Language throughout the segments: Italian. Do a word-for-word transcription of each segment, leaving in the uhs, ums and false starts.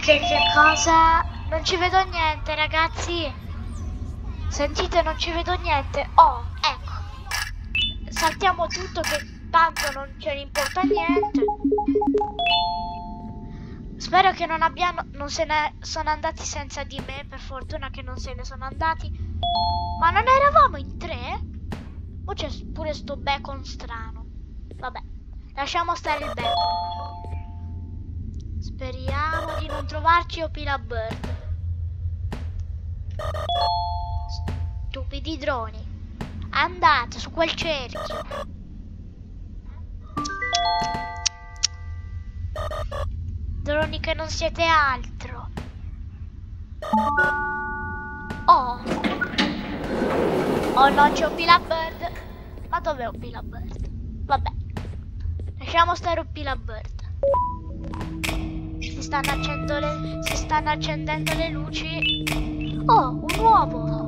Che, che cosa? Non ci vedo niente, ragazzi. Sentite, non ci vedo niente. Oh, ecco. Saltiamo tutto che tanto non ce ne importa niente. Spero che non abbiano, non se ne sono andati senza di me, per fortuna che non se ne sono andati. Ma non eravamo in tre? O c'è pure sto bacon strano? Vabbè, lasciamo stare il bacon. Speriamo di non trovarci Opila Bird. Stupidi droni. Andate su quel cerchio. Droni che non siete altro. Oh. Oh no, c'è Opila Bird. Ma dov'è Opila Bird? Vabbè. Lasciamo stare Opila Bird. Si stanno accendendo le, si stanno accendendo le luci. Oh, un uovo.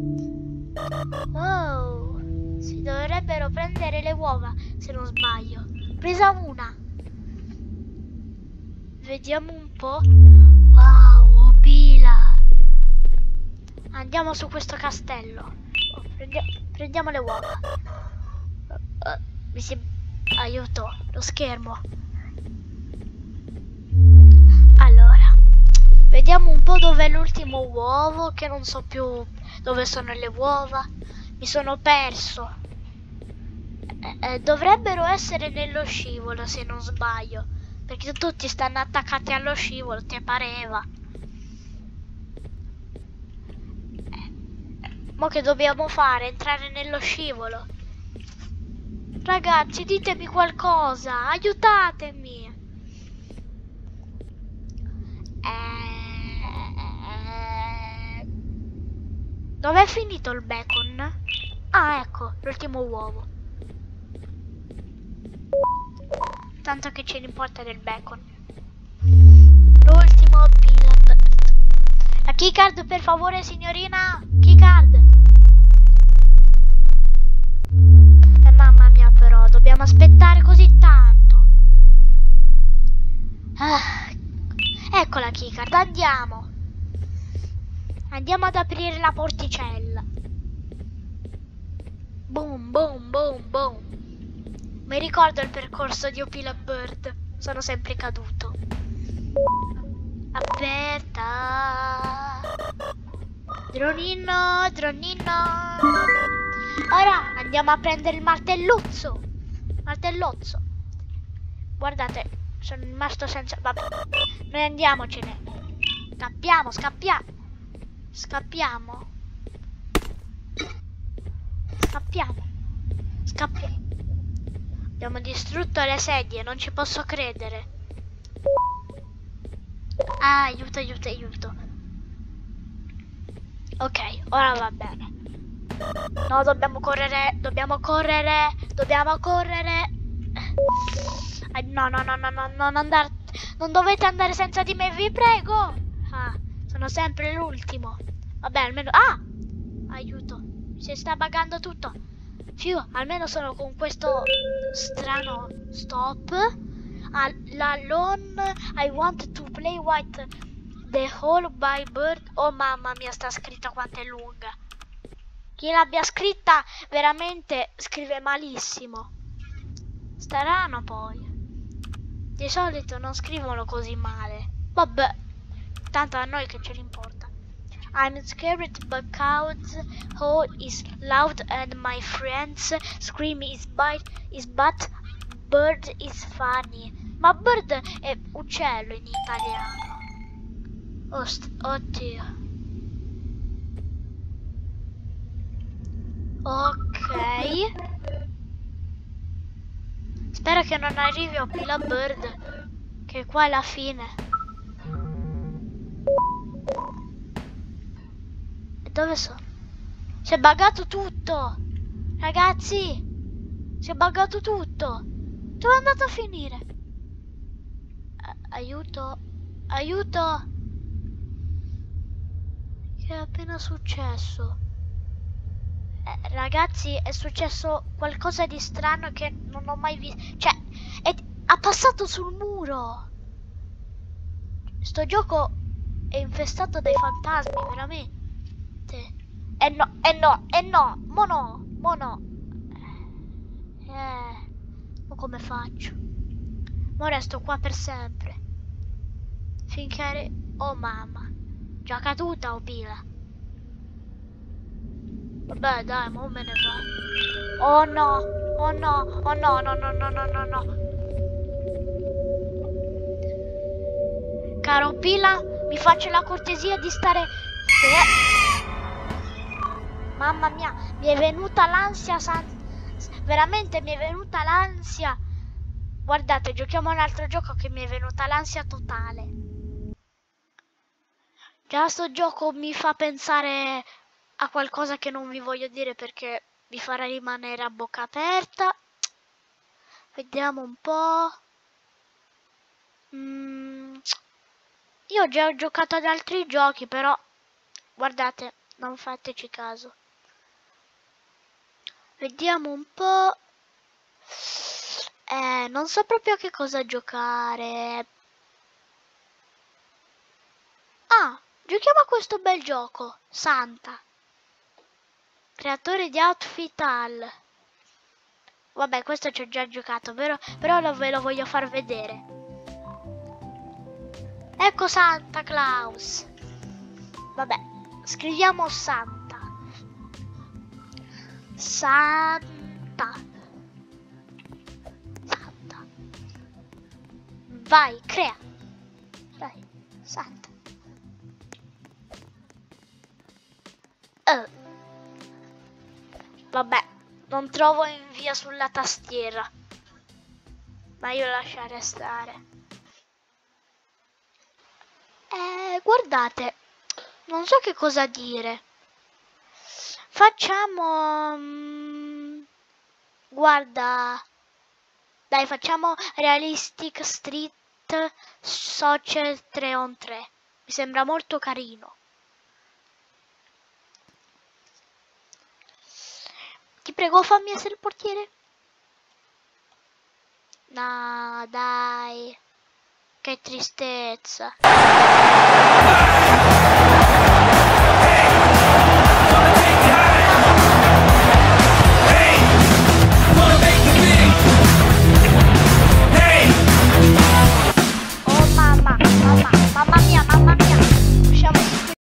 Oh, si dovrebbero prendere le uova, se non sbaglio. Presa una. Vediamo un po'. Wow, Opila. Andiamo su questo castello. Oh, prendiamo, prendiamo le uova. Uh, uh, mi si... Aiuto, lo schermo. Allora, vediamo un po' dov'è l'ultimo uovo, che non so più dove sono le uova. Mi sono perso. Eh, eh, dovrebbero essere nello scivolo, se non sbaglio. Perché tutti stanno attaccati allo scivolo, ti pareva. Eh, mo che dobbiamo fare? Entrare nello scivolo? Ragazzi, ditemi qualcosa, aiutatemi. Eh... Dov'è finito il bacon? Ah, ecco, l'ultimo uovo. Tanto che ce ne importa del bacon. L'ultimo peanut. La keycard, per favore, signorina. Keycard. Eh, mamma mia, però, dobbiamo aspettare così tanto. Ah, ecco la keycard, andiamo. Andiamo ad aprire la porticella. Boom, boom, boom, boom. Mi ricordo il percorso di Opila Bird. Sono sempre caduto. Aperta. Dronino, dronino. Ora andiamo a prendere il martelluzzo. Martellozzo. Guardate, sono rimasto senza... Vabbè, noi andiamocene. Scappiamo, scappiamo. Scappiamo. Scappiamo. Scappiamo. Abbiamo distrutto le sedie, non ci posso credere. Ah, aiuto, aiuto, aiuto. Ok, ora va bene. No, dobbiamo correre, dobbiamo correre, dobbiamo correre. Eh, no, no, no, no, no, non andare, non dovete andare senza di me, vi prego. Ah, sono sempre l'ultimo. Vabbè, almeno... Ah! Aiuto, si sta buggando tutto. Fiu, almeno sono con questo strano stop. Ah, la lone, I want to play white the whole by bird. Oh mamma mia, sta scritta quanto è lunga. Chi l'abbia scritta veramente scrive malissimo. Strano poi. Di solito non scrivono così male. Vabbè, tanto a noi che ce ne importa. I'm scared because hole is loud and my friends scream is bite is but bird is funny. Ma bird è uccello in italiano. Oh, oddio. Ok. Spero che non arrivi a Opila Bird, che qua è la fine. Dove sono? Si è buggato tutto! Ragazzi! Si è buggato tutto! Dove è andato a finire? A aiuto! Aiuto! Che è appena successo? Eh, ragazzi, è successo qualcosa di strano che non ho mai visto. Cioè, è, ha passato sul muro! Sto gioco è infestato dai fantasmi, veramente. Eh no, eh no, eh no, mo no, mo no. Eh, ma come faccio? Mo resto qua per sempre. Finché... Oh mamma. Già caduta o pila? Vabbè dai, mo me ne va. Oh no, oh no, oh no, no, no, no, no, no, no. Caro Pila, mi faccia la cortesia di stare... Eh. Mamma mia, mi è venuta l'ansia, san... veramente mi è venuta l'ansia. Guardate, giochiamo un altro gioco che mi è venuta l'ansia totale. Già sto gioco mi fa pensare a qualcosa che non vi voglio dire perché vi farà rimanere a bocca aperta. Vediamo un po'. Mm. Io già ho giocato ad altri giochi, però guardate, non fateci caso. Vediamo un po'. Eh, non so proprio a che cosa giocare. Ah, giochiamo a questo bel gioco, Santa. Creatore di Outfit All. Vabbè, questo ci ho già giocato, però, però lo, ve lo voglio far vedere. Ecco Santa Claus. Vabbè, scriviamo Santa. Santa. Santa. Vai, crea. Vai, Santa. Oh. Vabbè, non trovo invia sulla tastiera. Ma io lasciare stare. Eh, guardate, non so che cosa dire. Facciamo... Um, guarda... Dai, facciamo Realistic Street Social tre on tre. Mi sembra molto carino. Ti prego, fammi essere il portiere. No, dai. Che tristezza.